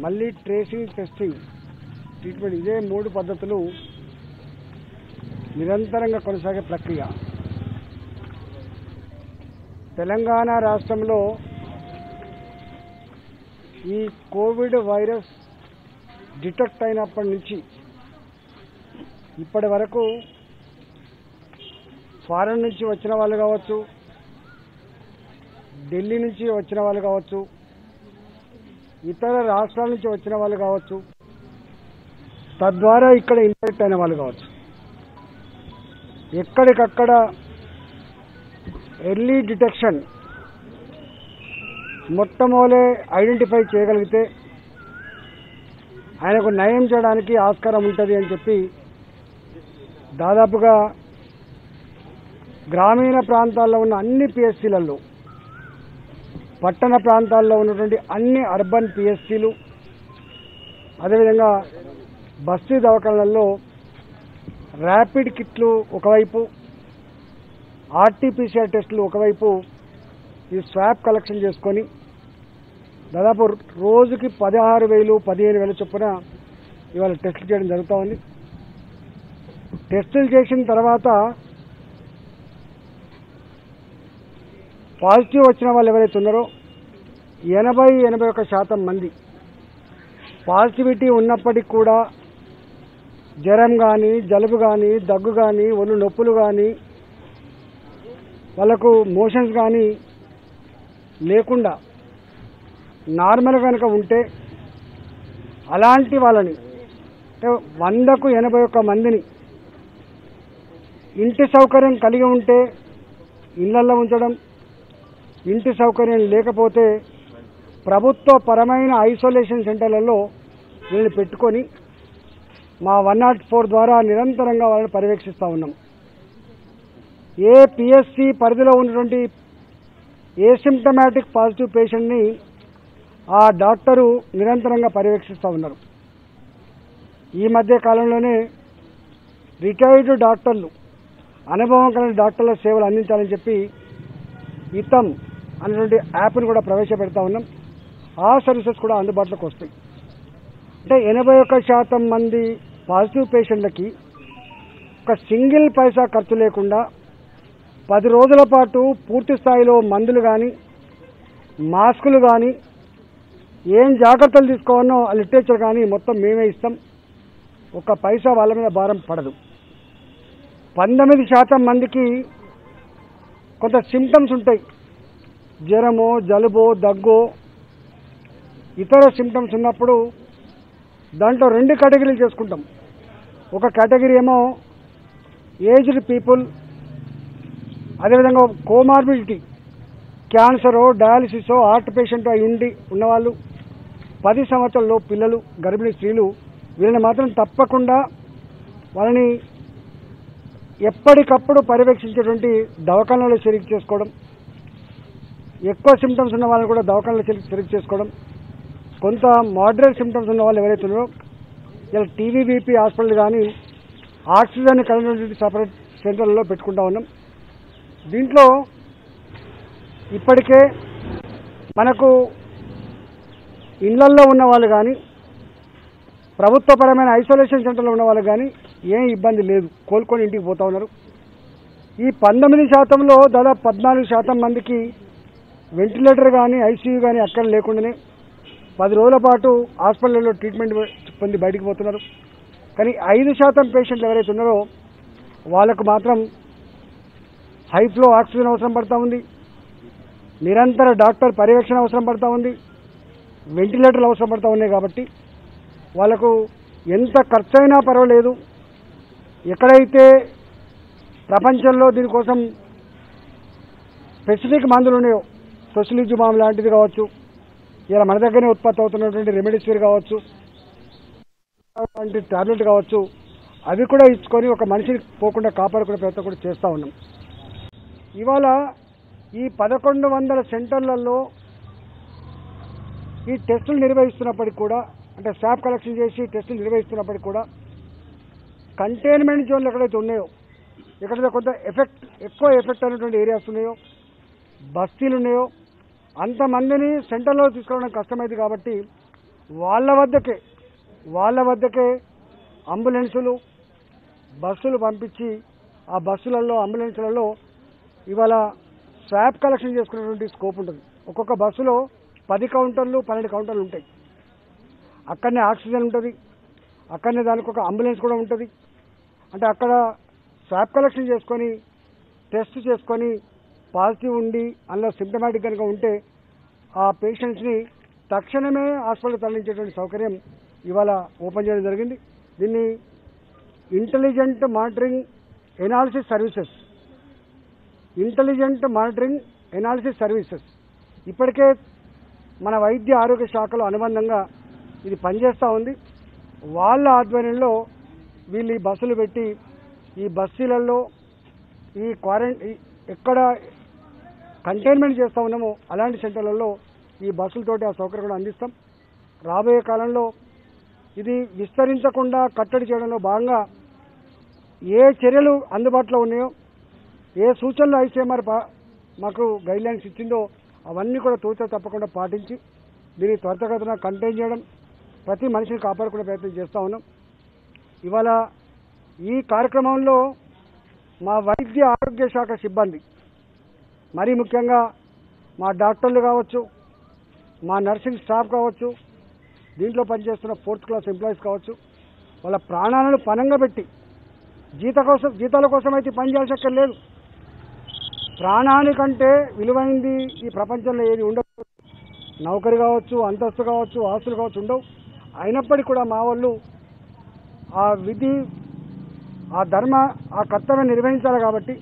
మళ్ళీ tracing, testing, treatment, ఇదే 3 పద్ధతులు నిరంతరంగా కొనసాగే ప్రక్రియ. తెలంగాణ రాష్ట్రంలో ఈ కోవిడ్ వైరస్ డిటెక్ట్ అయినప్పటి నుంచి ఇప్పటి వరకు ఫారెన్ నుంచి వచ్చిన వాళ్ళు కావచ్చు, ఢిల్లీ నుంచి వచ్చిన వాళ్ళు కావచ్చు, ఇతర రాష్ట్రాల నుంచి వచ్చిన వాళ్ళు కావచ్చు, తద్వారా ఇక్కడ ఇన్ఫెక్ట్ అయిన వాళ్ళు కావచ్చు, ఎక్కడికక్కడ ఎర్లీ డిటెక్షన్ మొట్టమొదలే ఐడెంటిఫై చేయగలిగితే ఆయనకు నయం చేయడానికి ఆస్కారం ఉంటుంది అని చెప్పి దాదాపుగా గ్రామీణ ప్రాంతాల్లో ఉన్న అన్ని పిఎస్సీలలో, పట్టణ ప్రాంతాల్లో ఉన్నటువంటి అన్ని అర్బన్ పిఎస్సీలు, అదేవిధంగా బస్తీ దవాఖానాలలో ర్యాపిడ్ కిట్లు ఒకవైపు, ఆర్టీపీసీఆర్ టెస్టులు ఒకవైపు ఈ స్వాబ్ కలెక్షన్ చేసుకొని దాదాపు రోజుకి 16,000, 15,000 చొప్పున ఇవాళ టెస్టులు చేయడం జరుగుతూ ఉంది. టెస్టులు చేసిన తర్వాత పాజిటివ్ వచ్చిన వాళ్ళు ఎవరైతే ఉన్నారో 80-81% మంది పాజిటివిటీ ఉన్నప్పటికీ కూడా జ్వరం కానీ, జలుబు కానీ, దగ్గు కానీ, ఒళ్ళు నొప్పులు కానీ, వాళ్ళకు మోషన్స్ కానీ లేకుండా నార్మల్ కనుక ఉంటే అలాంటి వాళ్ళని 100కు 81 మందిని ఇంటి సౌకర్యం కలిగి ఉంటే ఇళ్లల్లో ఉంచడం, ఇంటి సౌకర్యం లేకపోతే ప్రభుత్వ పరమైన ఐసోలేషన్ సెంటర్లలో వీళ్ళని పెట్టుకొని మా 104 ద్వారా నిరంతరంగా వాళ్ళని పర్యవేక్షిస్తూ ఉన్నాం. ఏ పిఎస్సి పరిధిలో ఉన్నటువంటి ఏసిమ్టమాటిక్ పాజిటివ్ పేషెంట్ని ఆ డాక్టరు నిరంతరంగా పర్యవేక్షిస్తూ ఉన్నారు. ఈ మధ్య కాలంలోనే రిటైర్డ్ డాక్టర్లు, అనుభవం కలిగిన డాక్టర్ల సేవలు అందించాలని చెప్పి ఇతం అనేటువంటి యాప్ను కూడా ప్రవేశపెడతా ఉన్నాం. ఆ సర్వీసెస్ కూడా అందుబాటులోకి వస్తాయి. అంటే 81% మంది పాజిటివ్ పేషెంట్లకి ఒక సింగిల్ పైసా ఖర్చు లేకుండా 10 రోజుల పాటు పూర్తి స్థాయిలో మందులు కానీ, మాస్కులు కానీ, ఏం జాగ్రత్తలు తీసుకోవాలో ఆ లిటరేచర్ కానీ మొత్తం మేమే ఇస్తాం. ఒక పైసా వాళ్ళ మీద భారం పడదు. 19% మందికి కొంత సిమ్టమ్స్ ఉంటాయి. జ్వరమో, జలుబో, దగ్గో, ఇతర సిమ్టమ్స్ ఉన్నప్పుడు దాంట్లో 2 కేటగిరీలు చేసుకుంటాం. ఒక కేటగిరీ ఏమో ఏజ్డ్ పీపుల్, అదేవిధంగా కోమార్బిడిటీ, క్యాన్సరో, డయాలిసిసో, హార్ట్ పేషెంట్ అయి ఉన్నవాళ్ళు, 10 సంవత్సరాల్లో పిల్లలు, గర్భిణీ స్త్రీలు, వీళ్ళని మాత్రం తప్పకుండా వాళ్ళని ఎప్పటికప్పుడు పర్యవేక్షించేటువంటి దవాఖానాలో చేరిక చేసుకోవడం, ఎక్కువ సిమ్టమ్స్ ఉన్న వాళ్ళని కూడా దవాఖానాలో చేరిక చేసుకోవడం, కొంత మోడరేట్ సిమ్టమ్స్ ఉన్న వాళ్ళు ఎవరైతే ఉన్నారో ఇలా టీవీబీపీ హాస్పిటల్ కానీ ఆక్సిజన్ కలిగినటువంటి సపరేట్ సెంటర్లలో పెట్టుకుంటా ఉన్నాం. దీంట్లో ఇప్పటికే మనకు ఇళ్లల్లో ఉన్న వాళ్ళు కానీ, ప్రభుత్వపరమైన ఐసోలేషన్ సెంటర్లో ఉన్న వాళ్ళు కానీ ఏం ఇబ్బంది లేదు, కోలుకొని ఇంటికి పోతా ఉన్నారు. ఈ 19%లో దాదాపు 14% మందికి వెంటిలేటర్ కానీ, ఐసీయూ కానీ అక్కడ లేకుండానే 10 రోజుల పాటు హాస్పిటల్లో ట్రీట్మెంట్ పొంది బయటికి పోతున్నారు. కానీ 5% పేషెంట్లు ఎవరైతే ఉన్నారో వాళ్ళకు మాత్రం హై ఫ్లో ఆక్సిజన్ అవసరం పడతా ఉంది, నిరంతర డాక్టర్ పర్యవేక్షణ అవసరం పడతా ఉంది, వెంటిలేటర్లు అవసరం పడతా ఉన్నాయి. కాబట్టి వాళ్ళకు ఎంత ఖర్చైనా పర్వాలేదు. ఎక్కడైతే ప్రపంచంలో దీనికోసం స్పెసిఫిక్ మందులు ఉన్నాయో, టొసిలిజుమాబ్ లాంటిది కావచ్చు, ఇలా మన దగ్గరనే ఉత్పత్తి అవుతున్నటువంటి రెమెడిసివిర్ కావచ్చు, లాంటి టాబ్లెట్ కావచ్చు, అవి కూడా ఇచ్చుకొని ఒక మనిషిని పోకుండా కాపాడుకునే ప్రయత్నం కూడా చేస్తూ ఉన్నాం. ఇవాళ ఈ 1100 సెంటర్లలో ఈ టెస్టులు నిర్వహిస్తున్నప్పటికీ కూడా, అంటే స్వాబ్ కలెక్షన్ చేసి టెస్టులు నిర్వహిస్తున్నప్పటికీ కూడా కంటైన్మెంట్ జోన్లు ఎక్కడైతే ఉన్నాయో, ఎక్కడైతే కొంత ఎక్కువ ఎఫెక్ట్ అయినటువంటి ఏరియాస్ ఉన్నాయో, బస్తీలు ఉన్నాయో, అంతమందిని సెంటర్లో తీసుకోవడం కష్టమైంది. కాబట్టి వాళ్ళ వద్దకే అంబులెన్సులు బస్సులు పంపించి ఆ బస్సులలో అంబులెన్సులలో ఇవాళ స్వాబ్ కలెక్షన్ చేసుకునేటువంటి స్కోప్ ఉంటుంది. ఒక్కొక్క బస్సులో 10 కౌంటర్లు 12 కౌంటర్లు ఉంటాయి. అక్కడనే ఆక్సిజన్ ఉంటుంది, అక్కడనే దానికి ఒక అంబులెన్స్ కూడా ఉంటుంది. అంటే అక్కడ స్వాబ్ కలెక్షన్ చేసుకొని టెస్ట్ చేసుకొని పాజిటివ్ ఉండి అందులో సిమ్టమాటిక్ కనుక ఉంటే ఆ పేషెంట్స్ని తక్షణమే హాస్పిటల్ తరలించేటువంటి సౌకర్యం ఇవాళ ఓపెన్ చేయడం జరిగింది. దీన్ని ఇంటెలిజెంట్ మానిటరింగ్ ఎనాలిసిస్ సర్వీసెస్ ఇప్పటికే మన వైద్య ఆరోగ్య శాఖలో అనుబంధంగా ఇది పనిచేస్తూ ఉంది. వాళ్ళ ఆధ్వర్యంలో వీళ్ళు ఈ బస్సులు పెట్టి ఈ బస్సులలో ఈ ఎక్కడ కంటైన్మెంట్ చేస్తూ ఉన్నామో అలాంటి సెంటర్లలో ఈ బస్సులతోటి ఆ సౌకర్యం కూడా అందిస్తాం. రాబోయే కాలంలో ఇది విస్తరించకుండా కట్టడి చేయడంలో భాగంగా ఏ చర్యలు అందుబాటులో ఉన్నాయో, ఏ సూచనలు ఐసీఎంఆర్ మాకు గైడ్లైన్స్ ఇచ్చిందో అవన్నీ కూడా తూచా తప్పకుండా పాటించి దీన్ని త్వరితగతిన కంటైన్ చేయడం, ప్రతి మనిషిని కాపాడుకునే ప్రయత్నం చేస్తూ ఉన్నాం. ఇవాళ ఈ కార్యక్రమంలో మా వైద్య ఆరోగ్య శాఖ సిబ్బంది, మరీ ముఖ్యంగా మా డాక్టర్లు కావచ్చు, మా నర్సింగ్ స్టాఫ్ కావచ్చు, దీంట్లో పనిచేస్తున్న 4th క్లాస్ ఎంప్లాయీస్ కావచ్చు, వాళ్ళ ప్రాణాలను పణంగా పెట్టి జీతాల కోసం అయితే పని చేయాల్సిన లేదు. ప్రాణానికంటే విలువైంది ఈ ప్రపంచంలో ఏది ఉండవు. నౌకరి కావచ్చు, అంతస్తు కావచ్చు, ఆస్తులు కావచ్చు ఉండవు. అయినప్పటికీ కూడా మా వాళ్ళు ఆ విధి, ఆ ధర్మ, ఆ కర్తవ్యం నిర్వహించాలి. కాబట్టి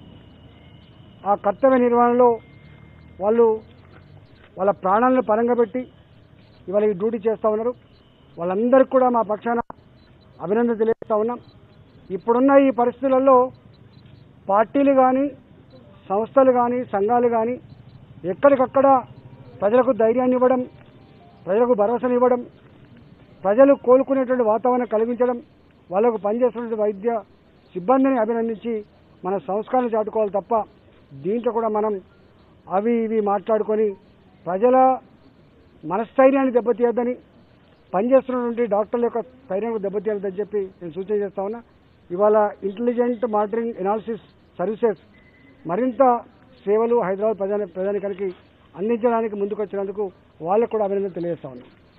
ఆ కర్తవ్య నిర్వహణలో వాళ్ళు వాళ్ళ ప్రాణాలను పరంగా పెట్టి ఇవాళ ఈ డ్యూటీ చేస్తూ ఉన్నారు. వాళ్ళందరికీ కూడా మా పక్షాన అభినందన తెలియజేస్తూ ఉన్నాం. ఇప్పుడున్న ఈ పరిస్థితులలో పార్టీలు కానీ, సంస్థలు కానీ, సంఘాలు కానీ ఎక్కడికక్కడ ప్రజలకు ధైర్యాన్ని ఇవ్వడం, ప్రజలకు భరోసాని ఇవ్వడం, ప్రజలు కోలుకునేటువంటి వాతావరణం కలిగించడం, వాళ్ళకు పనిచేస్తున్నటువంటి వైద్య సిబ్బందిని అభినందించి మన సంస్కారాన్ని చాటుకోవాలి తప్ప దీంట్లో కూడా మనం అవి ఇవి మాట్లాడుకొని ప్రజల మనస్థైర్యాన్ని దెబ్బతీయద్దని, పనిచేస్తున్నటువంటి డాక్టర్ల యొక్క స్థైర్యాన్ని దెబ్బతీయద్దని చెప్పి నేను సూచన చేస్తా ఉన్నా. ఇవాళ ఇంటెలిజెంట్ మానిటరింగ్ ఎనాలిసిస్ సర్వీసెస్ మరింత సేవలు హైదరాబాద్ ప్రజానికానికి అందించడానికి ముందుకు వచ్చినందుకు వాళ్ళకు కూడా అభినందన తెలియజేస్తా ఉన్నాం.